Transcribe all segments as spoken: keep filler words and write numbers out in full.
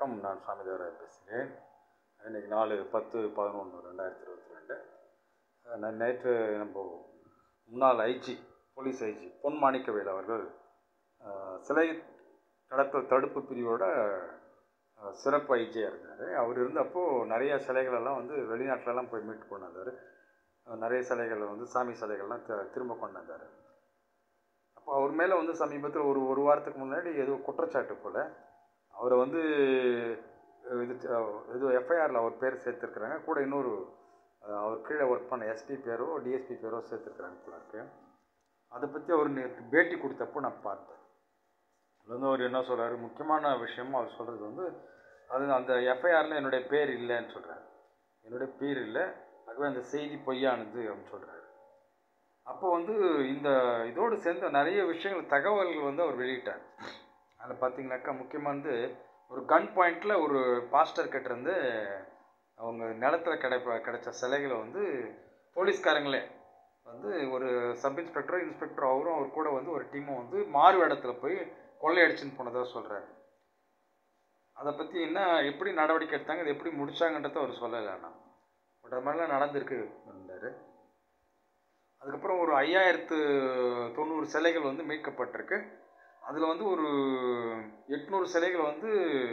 வணக்கம். நான் சாமிதேவராய பேசுகிறேன். இன்றைக்கி நாலு பத்து பதினொன்று ரெண்டாயிரத்தி இருபத்தி ரெண்டு நான் நேற்று நம்ம முன்னாள் IG police IG Pon Manickavel அவர்கள் சிலை கடத்தல் தடுப்பு பிரிவோட சிறப்பு ஐஜியாக இருந்தார். அவர் இருந்தப்போ நிறையா சிலைகளெல்லாம் வந்து வெளிநாட்டிலலாம் போய் மீட்டு கொண்டு வந்தார். நிறைய சிலைகளை வந்து சாமி சிலைகள்லாம் த திரும்ப கொண்டு வந்தார். அப்போ அவர் மேலே வந்து சமீபத்தில் ஒரு ஒரு வாரத்துக்கு முன்னாடி ஏதோ குற்றச்சாட்டு போல் அவரை வந்து இது ஏதோ எஃப்ஐஆரில் அவர் பேர் சேர்த்துருக்குறாங்க. கூட இன்னொரு அவர் கீழே ஒர்க் பண்ண எஸ்பி பேரோ டிஎஸ்பி பேரோ சேர்த்துருக்குறாங்க போல இருக்கு. அதை பற்றி அவர் நேற்று பேட்டி கொடுத்தப்போ நான் பார்த்தேன். அது வந்து அவர் என்ன சொல்கிறாரு, முக்கியமான விஷயமும் அவர் சொல்கிறது வந்து அது அந்த எஃப்ஐஆரில் என்னுடைய பேர் இல்லைன்னு சொல்கிறார். என்னுடைய பேர் இல்லை, ஆகவே அந்த செய்தி பொய்யானது அப்படின்னு சொல்கிறாரு. அப்போ வந்து இந்த இதோடு சேர்ந்த நிறைய விஷயங்கள் தகவல்கள் வந்து அவர் வெளியிட்டார். அதில் பார்த்தீங்கன்னாக்கா முக்கியமானது ஒரு கன் பாயிண்டில் ஒரு பாஸ்டர் கிட்டேருந்து அவங்க நிலத்தில் கிடைப்ப கிடைச்ச சிலைகளை வந்து போலீஸ்காரங்களே வந்து ஒரு சப் இன்ஸ்பெக்டரோ இன்ஸ்பெக்டரோ அவரும் அவர் கூட வந்து ஒரு டீமும் வந்து மாறு இடத்துல போய் கொள்ளையடிச்சுன்னு போனதாக சொல்கிறார். அதை பற்றி என்ன எப்படி நடவடிக்கை எடுத்தாங்க, இது எப்படி முடித்தாங்கன்றத அவர் சொல்லலைண்ணா. பட் அது மாதிரிலாம் நடந்திருக்கு இருந்தார். அதுக்கப்புறம் ஒரு ஐயாயிரத்து தொண்ணூறு சிலைகள் வந்து மீட்கப்பட்டிருக்கு. அதில் வந்து ஒரு எட்நூறு சிலைகள் வந்து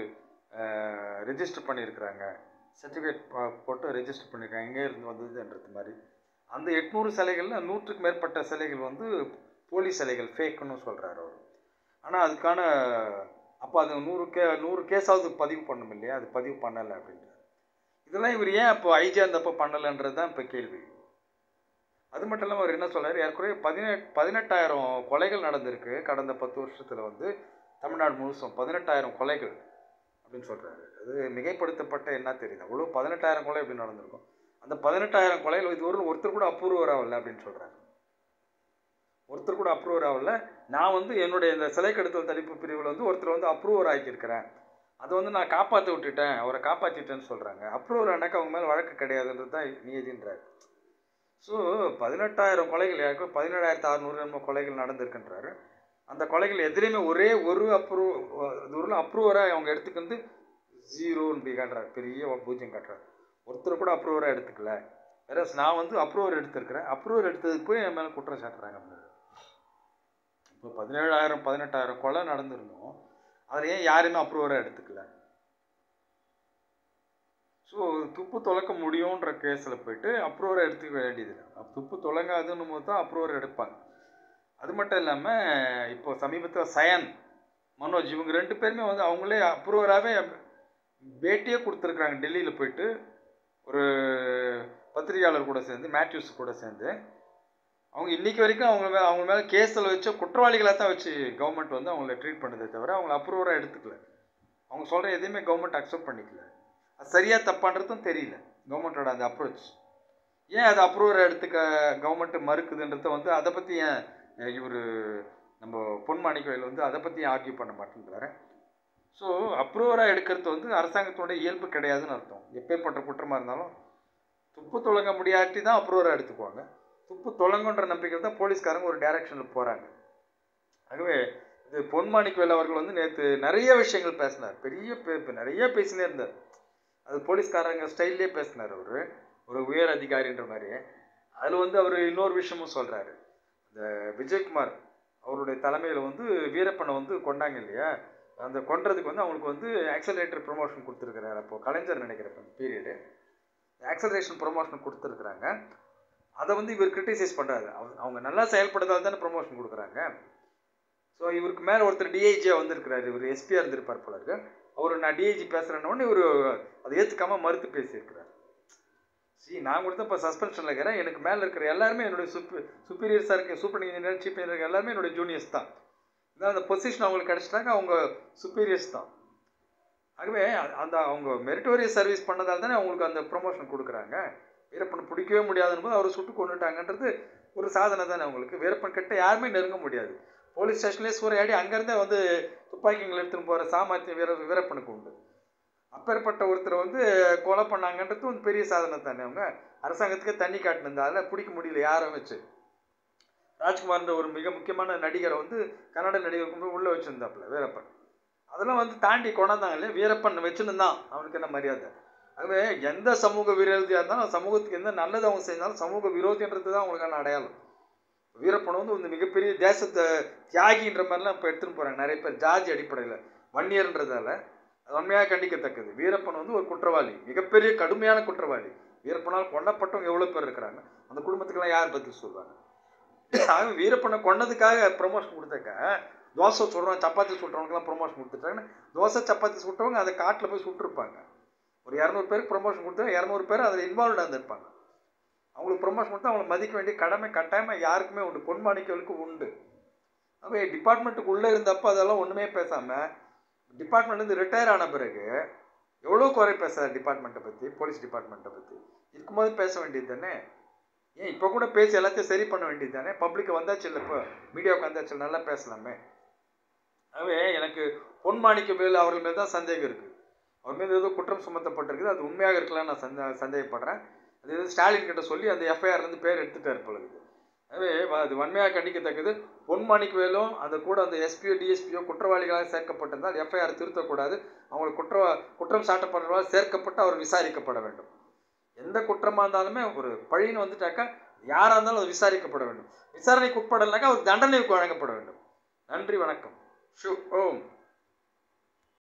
ரெஜிஸ்டர் பண்ணியிருக்கிறாங்க, சர்டிஃபிகேட் போட்டு ரெஜிஸ்டர் பண்ணியிருக்காங்க, எங்கே இருந்து வந்ததுன்றது மாதிரி. அந்த எட்நூறு சிலைகளில் நூற்றுக்கு மேற்பட்ட சிலைகள் வந்து போலி சிலைகள், ஃபேக்குன்னு சொல்கிறார் அவர். ஆனால் அதுக்கான அப்போ அது நூறு கே நூறு கேஸாவது பதிவு பண்ணணும் இல்லையா, அது பதிவு பண்ணலை அப்படின்றார். இதெல்லாம் இவர் ஏன் அப்போ ஐஜியாக இருந்தப்போ பண்ணலைன்றது தான் இப்போ கேள்வி. அது மட்டும் இல்லாமல் அவர் என்ன சொல்கிறார், ஏற்கனவே பதினெட் பதினெட்டாயிரம் கொலைகள் நடந்திருக்கு கடந்த பத்து வருஷத்தில் வந்து தமிழ்நாடு முழுசும் பதினெட்டாயிரம் கொலைகள் அப்படின்னு சொல்கிறாரு. அது மிகைப்படுத்தப்பட்ட என்ன தெரியுது, அவ்வளோ பதினெட்டாயிரம் கொலை எப்படி நடந்திருக்கும். அந்த பதினெட்டாயிரம் கொலைகள் இது ஒரு ஒருத்தர் கூட அப்ரூவர் ஆகலை அப்படின்னு சொல்கிறாரு. ஒருத்தர் கூட அப்ரூவர் ஆகலை. நான் வந்து என்னுடைய இந்த சிலை கடத்தல் தடுப்பு பிரிவில் வந்து ஒருத்தர் வந்து அப்ரூவர் ஆக்கியிருக்கிறேன், அதை வந்து நான் காப்பாற்ற விட்டுட்டேன், அவரை காப்பாற்றிட்டேன்னு சொல்கிறாங்க. அப்ரூவர் ஆனாக்கா அவங்க மேலே வழக்கு கிடையாதுன்றது தான் நீதின்றார். ஸோ பதினெட்டாயிரம் கொலைகள் யாருக்கோ பதினேழாயிரத்து அறுநூறு நம்ம கொலைகள் நடந்திருக்குன்றாரு. அந்த கொலைகள் எதிரையுமே ஒரே ஒரு அப்ரூவ் ஒரு அப்ரூவராக அவங்க எடுத்துக்கிட்டு ஜீரோன்னு போய் காட்டுறாரு, பெரிய பூஜ்யம் காட்டுறாரு. ஒருத்தர் கூட அப்ரூவராக எடுத்துக்கல. வேற நான் வந்து அப்ரூவர் எடுத்துருக்கிறேன், அப்ரூவர் எடுத்ததுக்கு போய் என் மேலே குற்றம் சாட்டுறாங்க அப்படின்னு. இப்போ பதினேழாயிரம் பதினெட்டாயிரம் கொலை நடந்திருந்தோம், அதில் ஏன் யாருமே அப்ரூவராக எடுத்துக்கல? ஸோ துப்பு தொலைக்க முடியுன்ற கேஸில் போய்ட்டு அப்ரூவரை எடுத்துக்க வேண்டியதில்லை. துப்பு தொலைங்காதுன்னு போது தான் அப்ரூவர் எடுப்பாங்க. அது மட்டும் இல்லாமல் இப்போ சமீபத்தில் சயன் மனோஜ் இவங்க ரெண்டு பேருமே வந்து அவங்களே அப்ரூவராகவே பேட்டியே கொடுத்துருக்குறாங்க. டெல்லியில் போயிட்டு ஒரு பத்திரிகையாளர் கூட சேர்ந்து மேத்யூஸ் கூட சேர்ந்து அவங்க இன்றைக்கி வரைக்கும் அவங்க மேலே அவங்க மேலே கேஸில் வச்ச குற்றவாளிகளாக தான் வச்சு கவர்மெண்ட் வந்து அவங்கள ட்ரீட் பண்ணதே தவிர அவங்கள அப்ரூவராக எடுத்துக்கல. அவங்க சொல்கிற எதையுமே கவர்மெண்ட் அக்செப்ட் பண்ணிக்கல. அது சரியாக தப்பான்றதும் தெரியல கவர்மெண்ட்டோட அந்த அப்ரோச். ஏன் அது அப்ரூவரை எடுத்துக்க கவர்மெண்ட்டு மறுக்குதுன்றத வந்து அதை பற்றி ஏன் இவர் நம்ம பொன் மாணிக்கவேல் வந்து அதை பற்றி ஆர்கியூ பண்ண மாட்டேங்கிறாரு. ஸோ அப்ரூவராக எடுக்கிறது வந்து அரசாங்கத்தோட இயல்பு கிடையாதுன்னு அர்த்தம். எப்பேற்பட்ட குற்றமாக இருந்தாலும் துப்பு தொழங்க முடியாட்டி தான் அப்ரூவராக எடுத்துக்குவாங்க. துப்பு தொழங்குன்ற நம்பிக்கை தான் போலீஸ்காரங்க ஒரு டைரக்ஷனில் போகிறாங்க. ஆகவே இது பொன் மாணிக்கவேல் அவர்கள் வந்து நேற்று நிறைய விஷயங்கள் பேசினார், பெரிய பே நிறைய பேசினே இருந்தார். அது போலீஸ்காரங்க ஸ்டைல்லே பேசினார் அவர், ஒரு உயர் அதிகாரின்ற மாதிரி. அதில் வந்து அவர் இன்னொரு விஷயமும் சொல்கிறாரு. இந்த விஜயகுமார் அவருடைய தலைமையில் வந்து வீரப்பனை வந்து கொண்டாங்க இல்லையா, அந்த கொன்றதுக்கு வந்து அவங்களுக்கு வந்து ஆக்சலரேட்டர் ப்ரொமோஷன் கொடுத்துருக்குறாரு. அப்போது கலைஞர் நினைக்கிறேன் பீரியடு ஆக்சலரேஷன் ப்ரொமோஷன் கொடுத்துருக்குறாங்க. அதை வந்து இவர் கிரிட்டிசைஸ் பண்ணுறாரு. அவங்க நல்லா செயல்படுறதால தானே ப்ரொமோஷன் கொடுக்குறாங்க. ஸோ இவருக்கு மேலே ஒருத்தர் டிஐஜியாக வந்திருக்கிறாரு, இவர் எஸ்பியாக இருந்திருப்பார் போல இருக்கு. அவர் நான் டிஐஜி பேசுகிறேன்னொடனே இவர் அதை ஏற்றுக்காமல் மறுத்து பேசியிருக்கிறார். சரி, நான் கூட தான் இப்போ சஸ்பென்ஷனில் இருக்கிறேன், எனக்கு மேலே இருக்கிற எல்லாருமே என்னுடைய சுப்பி சுப்பீரியர்ஸாக இருக்கேன், சூப்பர் இன்ஜினியர் சீஃப் இன்ஜினியர் எல்லாருமே என்னுடைய ஜூனியர்ஸ் தான். இதான் அந்த பொசிஷன் அவங்களுக்கு கிடச்சிட்டாங்க, அவங்க சுப்பீரியர்ஸ் தான். ஆகவே அந்த அவங்க மெரிட்டோரியஸ் சர்வீஸ் பண்ணதால் தானே அவங்களுக்கு அந்த ப்ரொமோஷன் கொடுக்குறாங்க. வீரப்பன் பிடிக்கவே முடியாதுன்னு போது அவர் சுட்டு கொண்டுட்டாங்கன்றது ஒரு சாதனை தானே அவங்களுக்கு. வீரப்பன் கிட்ட யாருமே நெருங்க முடியாது. போலீஸ் ஸ்டேஷன்லேயே சூறையாடி அங்கேருந்தே வந்து துப்பாக்கிங்களை எடுத்துன்னு போகிற சாமர்த்தியம் வீர வீரப்பனுக்கு உண்டு. அப்பேற்பட்ட ஒருத்தரை வந்து கொலை பண்ணாங்கன்றது வந்து பெரிய சாதனை தானே. அவங்க அரசாங்கத்துக்கே தண்ணி காட்டினதால பிடிக்க முடியல யாரும் வச்சு. ராஜ்குமார்ன்ற ஒரு மிக முக்கியமான நடிகரை வந்து கன்னட நடிகருக்கு உள்ளே வச்சுருந்தாப்புல வீரப்பன். அதெல்லாம் வந்து தாண்டி கொண்டாந்தாங்க இல்லையா, வீரப்பன் வச்சுன்னு அவனுக்கு என்ன மரியாதை. ஆகவே எந்த சமூக விரோதியாக இருந்தாலும் சமூகத்துக்கு எந்த நல்லது அவங்க செஞ்சாலும் சமூக விரோதின்றது தான் அவங்களுக்கான அடையாளம். வீரப்பன் வந்து ஒரு மிகப்பெரிய தேசத்தை தியாகின்ற மாதிரிலாம் இப்போ எடுத்துன்னு போகிறாங்க நிறைய பேர் ஜாதி அடிப்படையில் வன்னியர்ன்றதால. அது உண்மையாக கண்டிக்கத்தக்கது. வீரப்பன் வந்து ஒரு குற்றவாளி, மிகப்பெரிய கடுமையான குற்றவாளி. வீரப்பனால் கொல்லப்பட்டவங்க எவ்வளோ பேர் இருக்கிறாங்க, அந்த குடும்பத்துக்கெல்லாம் யார் பதில் சொல்லுவாங்க? ஆக வீரப்பனை கொன்னதுக்காக ப்ரொமோஷன் கொடுத்தாக்க தோசை சுடுறோம் சப்பாத்தி சுட்டுறவங்களுக்குலாம் ப்ரொமோஷன் கொடுத்துட்டாங்கன்னா தோசை சப்பாத்தி சுட்டவங்க அதை காட்டில் போய் சுட்டுருப்பாங்க. ஒரு இரநூறு பேருக்கு ப்ரொமோஷன் கொடுத்தா இரநூறு பேர் அதில் இன்வால்வ்டாக இருந்திருப்பாங்க. அவங்களுக்கு ப்ரொமோஷன் கொடுத்தா அவங்களை மதிக்க வேண்டிய கடமை கட்டாயமாக யாருக்குமே உண்டு, பொன்மாணிக்கவளுக்கு உண்டு. அப்போ டிபார்ட்மெண்ட்டுக்கு உள்ளே இருந்தப்போ அதெல்லாம் ஒன்றுமே பேசாமல் டிபார்ட்மெண்ட்லேருந்து ரிட்டையர் ஆன பிறகு எவ்வளோ குறை பேசுகிறார் டிபார்ட்மெண்ட்டை பற்றி, போலீஸ் டிபார்ட்மெண்ட்டை பற்றி. இருக்கும்போது பேச வேண்டியது தானே, ஏன் இப்போ கூட பேசி எல்லாத்தையும் சரி பண்ண வேண்டியது தானே. பப்ளிக்கு வந்தாச்சு இல்லை, இப்போ மீடியாவுக்கு வந்தாச்சு, நல்லா பேசலாமே. ஆகவே எனக்கு பொன்மாணிக்க வேலு அவர்கள் மேல் தான் சந்தேகம் இருக்குது. அவர் மீது ஏதோ குற்றம் சுமத்தப்பட்டிருக்குது, அது உண்மையாக இருக்கலாம் நான் சந்தே சந்தேகப்படுறேன். அது எது ஸ்டாலின் கிட்ட சொல்லி அந்த எஃப்ஐஆர்லேருந்து பேர் எடுத்துட்டார் பொழுது. ஆகவே அது வன்மையாக கண்டிக்கத்தக்கது. பொன்மாணிக்க வேலும் அந்த கூட அந்த எஸ்பியோ டிஎஸ்பியோ குற்றவாளிகளாக சேர்க்கப்பட்டிருந்தால் எஃப்ஐஆர் திருத்தக்கூடாது. அவங்களுக்கு குற்ற குற்றம் சாட்டப்படுறவர்களாக சேர்க்கப்பட்டு அவர் விசாரிக்கப்பட வேண்டும். எந்த குற்றமாக இருந்தாலுமே ஒரு பழின்னு வந்துட்டாக்கா யாராக இருந்தாலும் அது விசாரிக்கப்பட வேண்டும். விசாரணைக்கு உட்படலைனாக்கா அவர் தண்டனைக்கு வழங்கப்பட வேண்டும். நன்றி, வணக்கம். ஷு ஓம்.